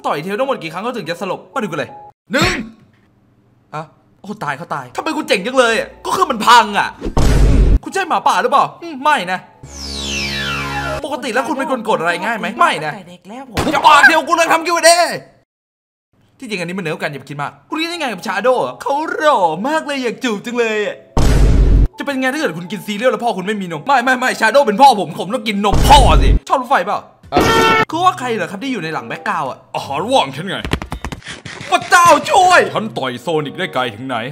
ต่อยเทลทั้งหมดกี่ครั้งเขาถึงจะสลบมาดูกันเลย1อะโอ้ตายเขาตายทำไมคุณเจ๋งจังเลยก็คือมันพังอ่ะคุณใช่หมาป่าหรือเปล่าไม่นะปกติแล้วคุณเป็นคนกดอะไรง่ายไหมไม่นะผมจะปากเดียวกูเลยทำกิวเด้ที่จริงอันนี้มันเหนือกันอย่าไปคิดมากคุณคิดยังไงกับชาโดว์เขาหล่อมากเลยอยากจูบจังเลยจะเป็นไงถ้าเกิดคุณกินซีเรียลแล้วพ่อคุณไม่มีนมไม่ชาโดว์เป็นพ่อผมต้องกินนมพ่อสิชอบรถไฟเปล่าคือว่าใครเหรอครับที่อยู่ในหลังแบ็คกราวด์อาหารว่างฉันไงพระเจ้าช่วยฉันต่อยโซนิกได้ไกลถึงไหน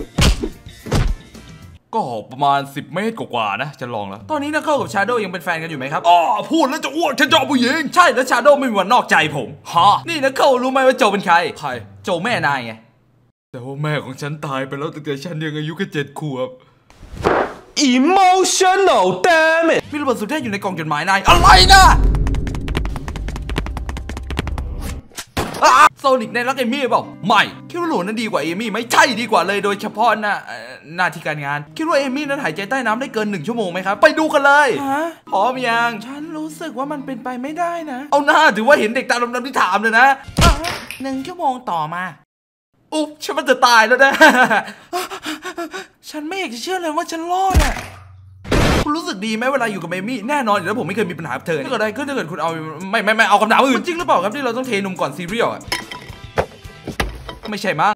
ก็ประมาณ10 เมตรกว่านะจะลองแล้วตอนนี้นักเข้ากับชาโดว์ยังเป็นแฟนกันอยู่ไหมครับพูดแล้วจะอ้วกฉันชอบผู้หญิงใช่แล้วชาโดว์ไม่มีวันนอกใจผมนี่นักเข้ารู้ไหมว่าโจเป็นใครโจแม่นายไงแต่ว่าแม่ของฉันตายไปแล้วตั้งแต่ฉันยังอายุแค่7 ขวบ emotional damn it มีระเบิดสุดเท่อยู่ในกล่องจดหมายนายอะไรนะโซนิกในรักเอมี่เปล่าไม่คิดว่าหลูนั้นดีกว่าเอมี่ไหมใช่ดีกว่าเลยโดยเฉพาะหน้าที่การงานคิดว่าเอมี่นั้นหายใจใต้น้ำได้เกิน1 ชั่วโมงไหมครับไปดูกันเลยพร้อมยังฉันรู้สึกว่ามันเป็นไปไม่ได้นะเอาหน้าถือว่าเห็นเด็กตาดำๆที่ถามเลยนะ1 ชั่วโมงต่อมาอุ๊บฉันมันจะตายแล้วนะฉันไม่อยากจะเชื่อเลยว่าฉันรอดอ่ะคุณรู้สึกดีไหมเวลาอยู่กับเอมี่แน่นอนอยู่แล้วผมไม่เคยมีปัญหากับเธอถ้าเกิดอะไรขึ้นถ้าเกิดคุณเอาไม่เอาคำถามอื่นจริงหรือเปล่าครับที่เราต้องเทนมก่อนซีเรียลอ่ะไม่ใช่มั้ง